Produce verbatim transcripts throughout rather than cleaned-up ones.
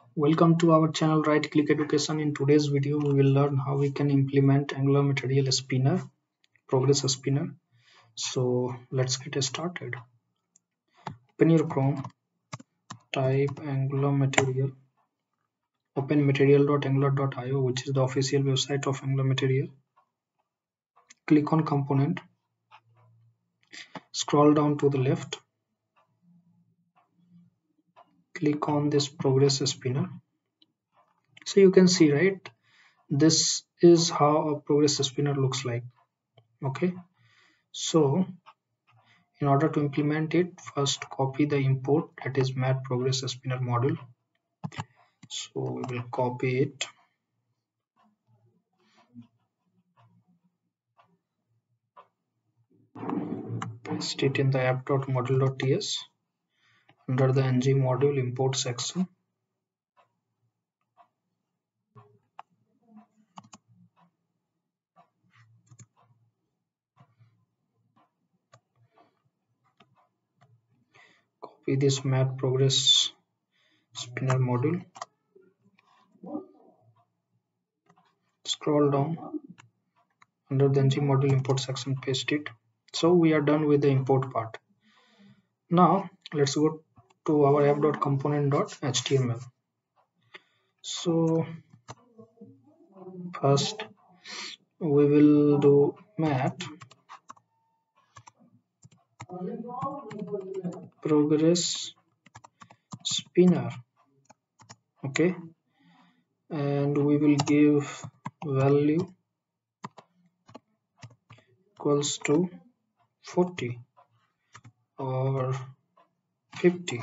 Welcome to our channel Right Click Education. In today's video we will learn how we can implement Angular Material Spinner, Progress Spinner. So let's get started. Open your Chrome, type Angular Material, open material dot angular dot i o, which is the official website of Angular Material. Click on component, scroll down to the left, click on this Progress Spinner. So you can see, right, this is how a Progress Spinner looks like. Okay, so in order to implement it, first copy the import, that is mat progress spinner module. So we will copy it, paste it in the app.module.ts under the ng module import section. Copy this mat progress spinner module, scroll down under the ng module import section, paste it. So we are done with the import part. Now let's go to our app.component.html. So first we will do mat progress spinner. Okay, and we will give value equals to forty or fifty.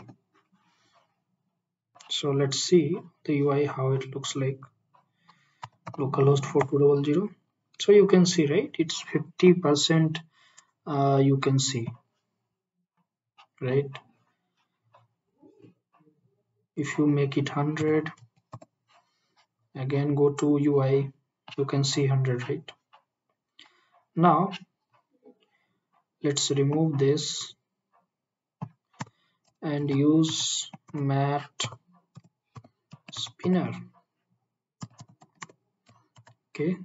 So let's see the U I how it looks like. Localhost four two zero zero. So you can see, right, it's fifty percent. Uh, you can see, right? If you make it one hundred, again go to U I, you can see one hundred, right? Now let's remove this and use mat spinner. Okay,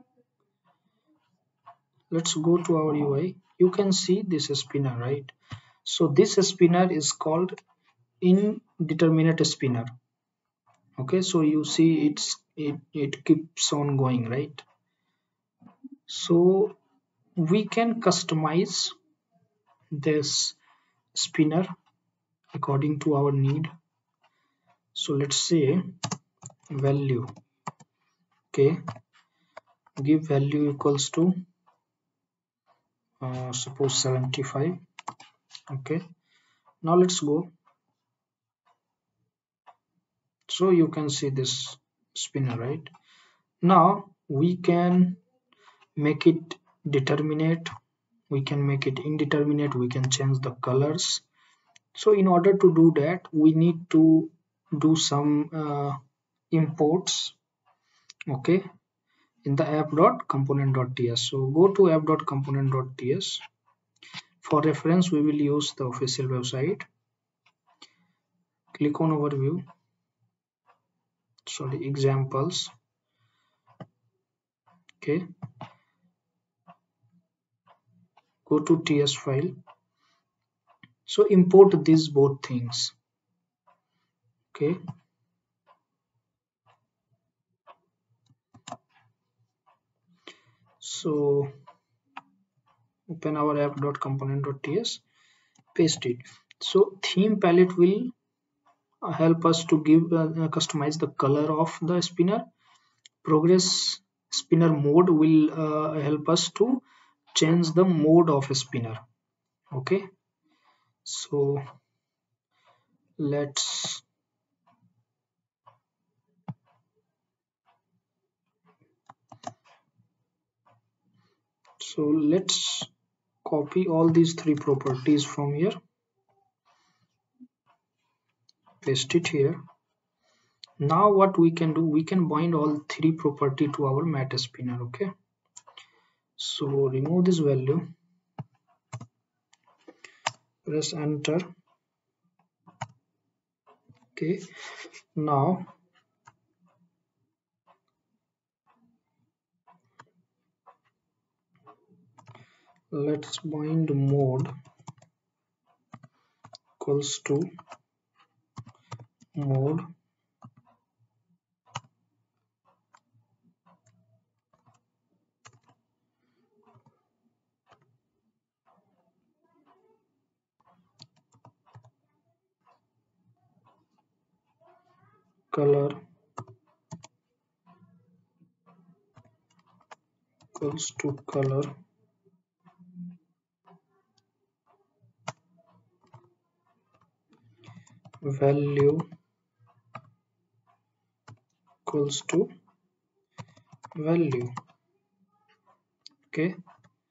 let's go to our U I. You can see this spinner, right? So this spinner is called indeterminate spinner. Okay, so you see it's it, it keeps on going, right? So we can customize this spinner according to our need. So let's say value, okay, give value equals to uh, suppose seventy-five. Okay, now let's go. So you can see this spinner, right? Now we can make it determinate, we can make it indeterminate, we can change the colors. So in order to do that, we need to do some uh, imports, okay, in the app.component.ts. So go to app.component.ts. For reference, we will use the official website. Click on overview, sorry, examples. Okay, go to ts file. So import these both things. Okay, so open our app.component.ts, paste it. So theme palette will help us to give uh, customize the color of the spinner. Progress spinner mode will uh, help us to change the mode of a spinner. Okay, so let's so let's copy all these three properties from here, paste it here. Now what we can do, we can bind all three property to our mat spinner. Okay, so remove this value, press enter. Okay, now let's bind mode equals to mode color equals to color value equals to value. Okay,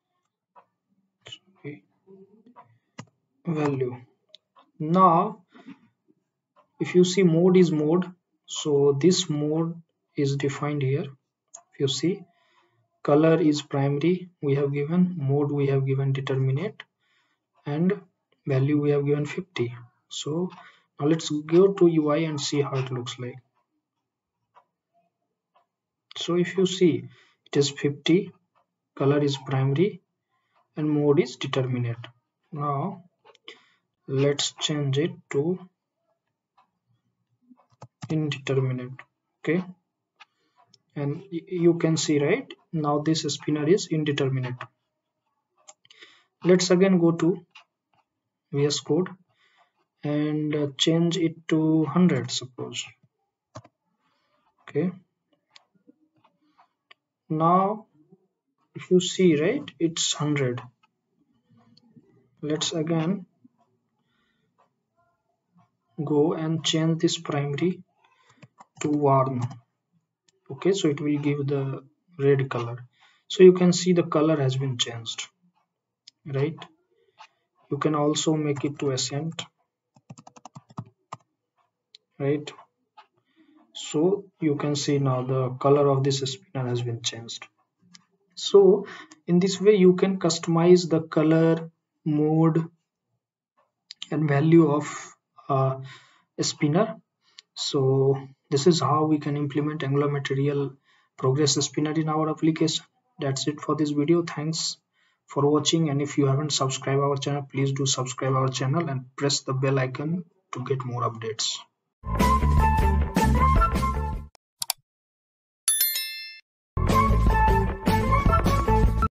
value. Now if you see mode is mode, so this mode is defined here. If you see color is primary, we have given mode, we have given determinate, and value we have given fifty. So now let's go to U I and see how it looks like. So if you see it is fifty, color is primary and mode is determinate. Now let's change it to indeterminate. Okay, and you can see right now this spinner is indeterminate. Let's again go to V S Code and uh, change it to one hundred, suppose. Okay, now if you see right it's one hundred. Let's again go and change this primary to warm. Okay, so it will give the red color. So you can see the color has been changed, right? You can also make it to accent, right? So you can see now the color of this spinner has been changed. So in this way you can customize the color, mode and value of uh, a spinner. So this is how we can implement Angular Material Progress Spinner in our application. That's it for this video. Thanks for watching, and if you haven't subscribed our channel, please do subscribe our channel and press the bell icon to get more updates.